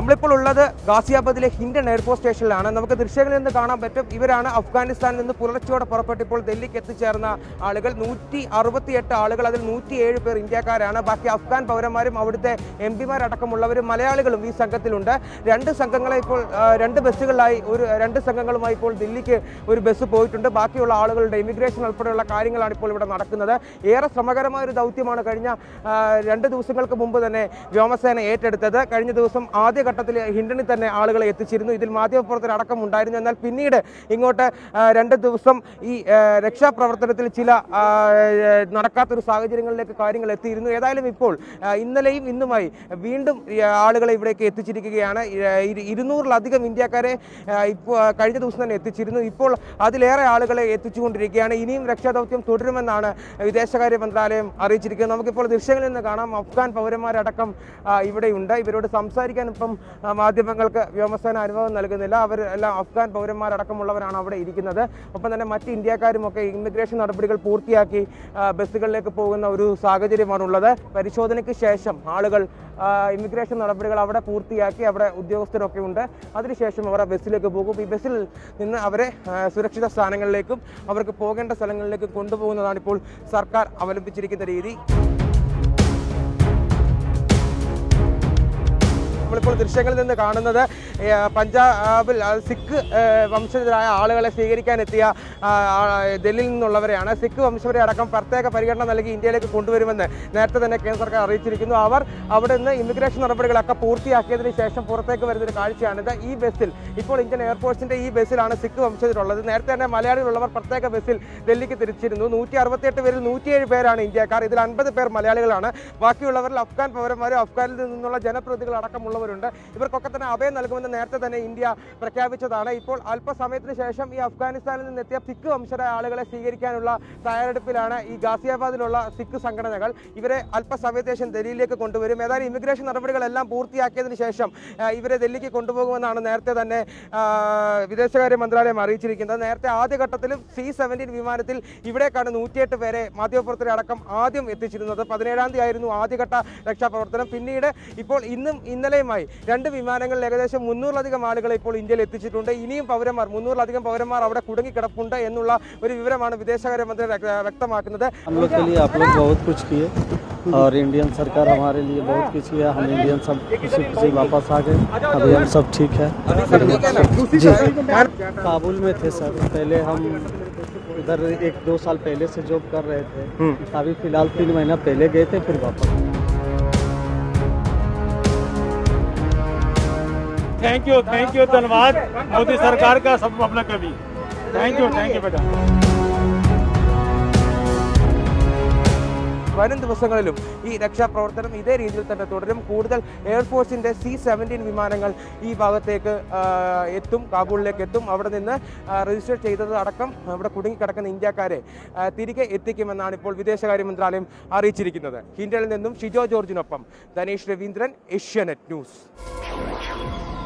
നമ്മളിപ്പോൾ ഉള്ളത് ഗാസിയാബാദിലെ ഹിൻഡൻ എയർപോർട്ട് സ്റ്റേഷനിലാണ്. നമുക്ക് ദൃശ്യങ്ങളിൽ നിന്ന് കാണാൻ പറ്റും, ഇവരാണ് അഫ്ഗാനിസ്ഥാനിൽ നിന്ന് പുലർച്ചയോടെ പുറപ്പെട്ട് ഇപ്പോൾ ഡൽഹിക്ക് എത്തിച്ചേർന്ന ആളുകൾ. 168 ആളുകൾ, അതിൽ 107 പേർ ഇന്ത്യക്കാരാണ്. ബാക്കി അഫ്ഗാൻ പൗരന്മാരും അവിടുത്തെ എംപിമാരടക്കമുള്ളവരും മലയാളികളും ഈ സംഘത്തിലുണ്ട്. രണ്ട് ബസ്സുകളിലായി രണ്ട് സംഘങ്ങളുമായി ഇപ്പോൾ ദില്ലിക്ക് ഒരു ബസ് പോയിട്ടുണ്ട്. ബാക്കിയുള്ള ആളുകളുടെ ഇമിഗ്രേഷൻ ഉൾപ്പെടെയുള്ള കാര്യങ്ങളാണ് ഇപ്പോൾ ഇവിടെ നടക്കുന്നത്. ഏറെ ശ്രമകരമായ ഒരു ദൗത്യമാണ് കഴിഞ്ഞ 2 ദിവസങ്ങൾക്ക് മുമ്പ് തന്നെ വ്യോമസേന ഏറ്റെടുത്തത്. കഴിഞ്ഞ ദിവസം ആദ്യഘട്ടത്തിൽ ഹിൻഡനിൽ തന്നെ ആളുകളെ എത്തിച്ചിരുന്നു. ഇതിൽ മാധ്യമപ്രവർത്തകരടക്കം ഉണ്ടായിരുന്നു. എന്നാൽ പിന്നീട് ഇങ്ങോട്ട് 2 ദിവസം ഈ രക്ഷാപ്രവർത്തനത്തിൽ ചില നടക്കാത്തൊരു സാഹചര്യങ്ങളിലേക്ക് കാര്യങ്ങൾ എത്തിയിരുന്നു. ഏതായാലും ഇപ്പോൾ ഇന്നലെയും ഇന്നുമായി വീണ്ടും ആളുകളെ ഇവിടേക്ക് എത്തിച്ചിരിക്കുകയാണ്. 200-ലധികം ഇന്ത്യക്കാരെ കഴിഞ്ഞ ദിവസം തന്നെ എത്തിച്ചിരുന്നു. ഇപ്പോൾ അതിലേറെ ആളുകളെ എത്തിച്ചുകൊണ്ടിരിക്കുകയാണ്. ഇനിയും രക്ഷാദൗത്യം തുടരുമെന്നാണ് വിദേശകാര്യ മന്ത്രാലയം അറിയിച്ചിരിക്കുന്നത്. നമുക്കിപ്പോൾ ദൃശ്യങ്ങളിൽ നിന്ന് കാണാം, അഫ്ഗാൻ പൗരന്മാരടക്കം ഇവിടെയുണ്ട്. ഇവരോട് സംസാരിക്കാൻ ഇപ്പം മാധ്യമങ്ങൾക്ക് വ്യോമസേന അനുഭവം നൽകുന്നില്ല. അവർ എല്ലാം അഫ്ഗാൻ പൗരന്മാരടക്കമുള്ളവരാണ് അവിടെ ഇരിക്കുന്നത്. ഒപ്പം തന്നെ മറ്റ് ഇന്ത്യക്കാരുമൊക്കെ ഇമിഗ്രേഷൻ നടപടികൾ പൂർത്തിയാക്കി ബസ്സുകളിലേക്ക് പോകുന്ന ഒരു സാഹചര്യമാണുള്ളത്. പരിശോധനയ്ക്ക് ശേഷം ആളുകൾ ഇമിഗ്രേഷൻ നടപടികൾ അവിടെ പൂർത്തിയാക്കി, അവിടെ ഉദ്യോഗസ്ഥരൊക്കെ ഉണ്ട്. അതിനുശേഷം അവർ ബസ്സിലേക്ക് പോകും. ഈ ബസ്സിൽ നിന്ന് അവരെ സുരക്ഷിത സ്ഥാനങ്ങളിലേക്കും അവർക്ക് പോകേണ്ട സ്ഥലങ്ങളിലേക്കും കൊണ്ടുപോകുന്നതാണ് ഇപ്പോൾ സർക്കാർ അവലംബിച്ചിരിക്കുന്ന രീതി. നമ്മളിപ്പോൾ ദൃശ്യങ്ങളിൽ നിന്ന് കാണുന്നത് പഞ്ചാബിൽ സിഖ് വംശജരായ ആളുകളെ സ്വീകരിക്കാനെത്തിയ ഡൽഹിയിൽ നിന്നുള്ളവരെയാണ്. സിഖ് വംശജരെ അടക്കം പ്രത്യേക പരിഗണന നൽകി ഇന്ത്യയിലേക്ക് കൊണ്ടുവരുമെന്ന് നേരത്തെ തന്നെ കേന്ദ്ര സർക്കാർ അറിയിച്ചിരിക്കുന്നു. അവർ അവിടെ നിന്ന് ഇമിഗ്രേഷൻ നടപടികളൊക്കെ പൂർത്തിയാക്കിയതിന് ശേഷം പുറത്തേക്ക് വരുന്നൊരു കാഴ്ചയാണിത്. ഈ ബസ്സിൽ ഇപ്പോൾ ഇന്ത്യൻ എയർഫോഴ്സിൻ്റെ ഈ ബസ്സിലാണ് സിഖ് വംശജരുള്ളത്. നേരത്തെ തന്നെ മലയാളികളുള്ളവർ പ്രത്യേക ബസ്സിൽ ഡൽഹിക്ക് തിരിച്ചിരുന്നു. 168 പേരിൽ 107 പേരാണ് ഇന്ത്യക്കാർ. ഇതിൽ 50 പേർ മലയാളികളാണ്. ബാക്കിയുള്ളവരിൽ അഫ്ഗാൻ പൗരന്മാരും അഫ്ഗാനിൽ നിന്നുള്ള ജനപ്രതിനിധികൾ അടക്കമുള്ളവരുണ്ട്. ഇവർക്കൊക്കെ തന്നെ അഭയം നൽകുമെന്ന് നേരത്തെ തന്നെ ഇന്ത്യ പ്രഖ്യാപിച്ചതാണ്. ഇപ്പോൾ അല്പസമയത്തിന് ശേഷം ഈ അഫ്ഗാനിസ്ഥാനിൽ നിന്നെത്തിയ സിഖ് വംശജരായ ആളുകളെ സ്വീകരിക്കാനുള്ള തയ്യാറെടുപ്പിലാണ് ഈ ഗാസിയാബാദിലുള്ള സിഖ് സംഘടനകൾ. ഇവരെ അല്പസമയത്തിന് ശേഷം ഡൽഹിയിലേക്ക് കൊണ്ടുവരും. ഏതായാലും ഇമിഗ്രേഷൻ നടപടികളെല്ലാം പൂർത്തിയാക്കിയതിനു ശേഷം ഇവരെ ഡൽഹിക്ക് കൊണ്ടുപോകുമെന്നാണ് നേരത്തെ തന്നെ വിദേശകാര്യ മന്ത്രാലയം അറിയിച്ചിരിക്കുന്നത്. നേരത്തെ ആദ്യഘട്ടത്തിലും C-17 വിമാനത്തിൽ ഇവിടേക്കാണ് 108 പേരെ മാധ്യമപ്രവർത്തകരെ അടക്കം ആദ്യം എത്തിച്ചിരുന്നത്. 17-ാം തീയതി ആയിരുന്നു ആദ്യഘട്ട രക്ഷാപ്രവർത്തനം. പിന്നീട് ഇപ്പോൾ ഇന്നും ഇന്നലെയുമായി 2 വിമാനങ്ങളിൽ ഏകദേശം 300-ലധികം ആളുകളെ ഇപ്പോൾ ഇന്ത്യയിൽ എത്തിച്ചിട്ടുണ്ട്. ഇനിയും 300-ലധികം പൗരന്മാർ അവിടെ കുടുങ്ങിക്കിടപ്പുണ്ട് എന്നുള്ള ഒരു വിവരമാണ് വിദേശകാര്യ മന്ത്രി വ്യക്തമാക്കുന്നത്. और इंडियन सरकार हमारे लिए बहुत कुछ किया. हम इंडियन सब खुशी वापस आ गए. अभी हम सब ठीक है. काबुल में थे सर. पहले हम इधर 1-2 साल पहले से जॉब कर रहे थे. अभी फिलहाल 3 महीना पहले गए थे, फिर वापस. थैंक यू धन्यवाद मोदी सरकार का सब अपना कभी. थैंक यू बेटा. വരും ദിവസങ്ങളിലും ഈ രക്ഷാപ്രവർത്തനം ഇതേ രീതിയിൽ തന്നെ തുടരും. കൂടുതൽ എയർഫോഴ്സിൻ്റെ C-17 വിമാനങ്ങൾ ഈ ഭാഗത്തേക്ക് എത്തും, കാബൂളിലേക്ക് എത്തും. അവിടെ നിന്ന് രജിസ്റ്റർ ചെയ്തത് അടക്കം അവിടെ കുടുങ്ങിക്കിടക്കുന്ന ഇന്ത്യക്കാരെ തിരികെ എത്തിക്കുമെന്നാണ് ഇപ്പോൾ വിദേശകാര്യ മന്ത്രാലയം അറിയിച്ചിരിക്കുന്നത്. ഹിൻഡനിൽ നിന്നും ഷിജോ ജോർജിനൊപ്പം ധനേഷ് രവീന്ദ്രൻ, ഏഷ്യാനെറ്റ് ന്യൂസ്.